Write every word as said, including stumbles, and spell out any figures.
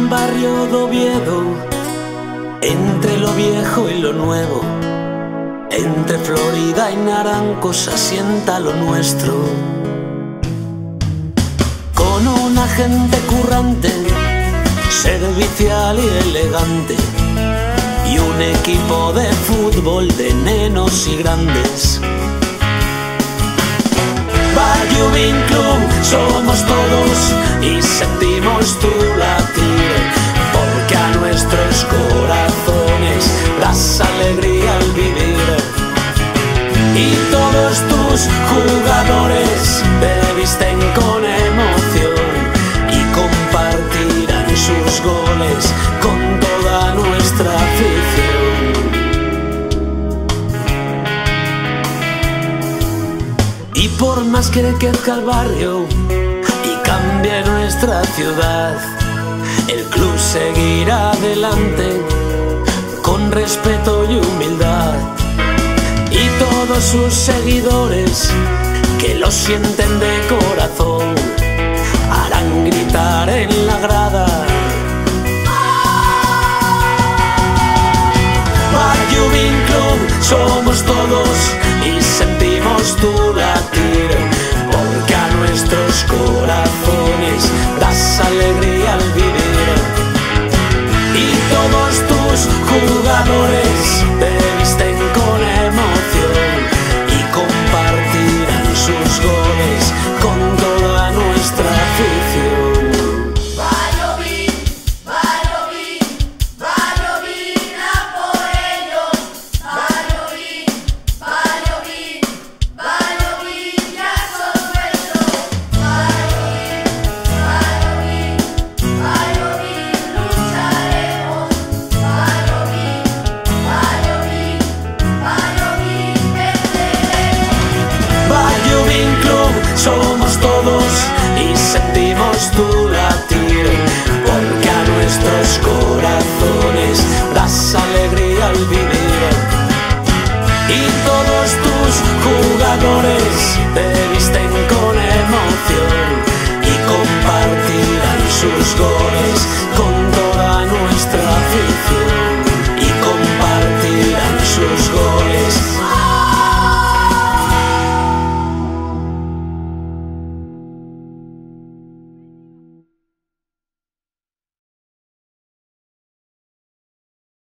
barrio de Oviedo, entre lo viejo y lo nuevo, entre Florida y Naranco se asienta lo nuestro. Con una gente currante, servicial y elegante, y un equipo de fútbol de nenos y grandes. Bayubín Club somos todos y sentimos tu latir, porque a nuestros corazones das alegría al vivir. Y todos tus jugadores te visten con emoción y compartirán sus goles con toda nuestra afición. Y por más que crezca el barrio y cambie nuestra ciudad, el club seguirá adelante con respeto y humildad. Y todos sus seguidores que lo sienten de corazón harán gritar en la grada: Bayubín Club somos todos y sentimos tu latir, porque a nuestros corazones das alegría al vivir. Y todos tus jugadores te visten con emoción y compartirán sus goles con toda nuestra afición. Bayubín Club somos todos y sentimos tu latir, porque a nuestros corazones das alegría.